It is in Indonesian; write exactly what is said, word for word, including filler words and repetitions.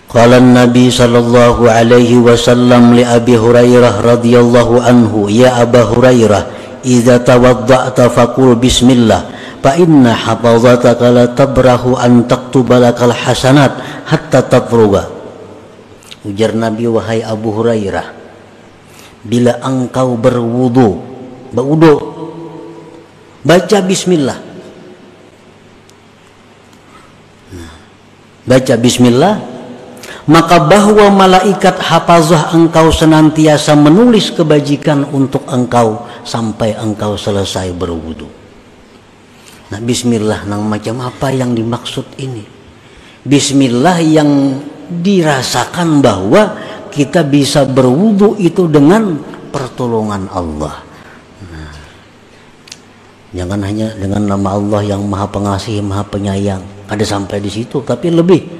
Qala an-nabi sallallahu alaihi wasallam li Abi Hurairah radhiyallahu anhu, ya Aba Hurairah, idza tawadda'ta faqul bismillah fa inna hafazataka la tabrahu an taktuba lakal hasanat hatta tafruga. Ujar Nabi, wahai Abu Hurairah, bila engkau berwudu, berwudu, baca bismillah. Nah, baca bismillah, maka bahwa malaikat hafazah engkau senantiasa menulis kebajikan untuk engkau sampai engkau selesai berwudu. Nah, bismillah nang macam apa yang dimaksud ini? Bismillah yang dirasakan bahwa kita bisa berwudu itu dengan pertolongan Allah. Nah, jangan hanya dengan nama Allah yang Maha Pengasih, Maha Penyayang, ada sampai di situ, tapi lebih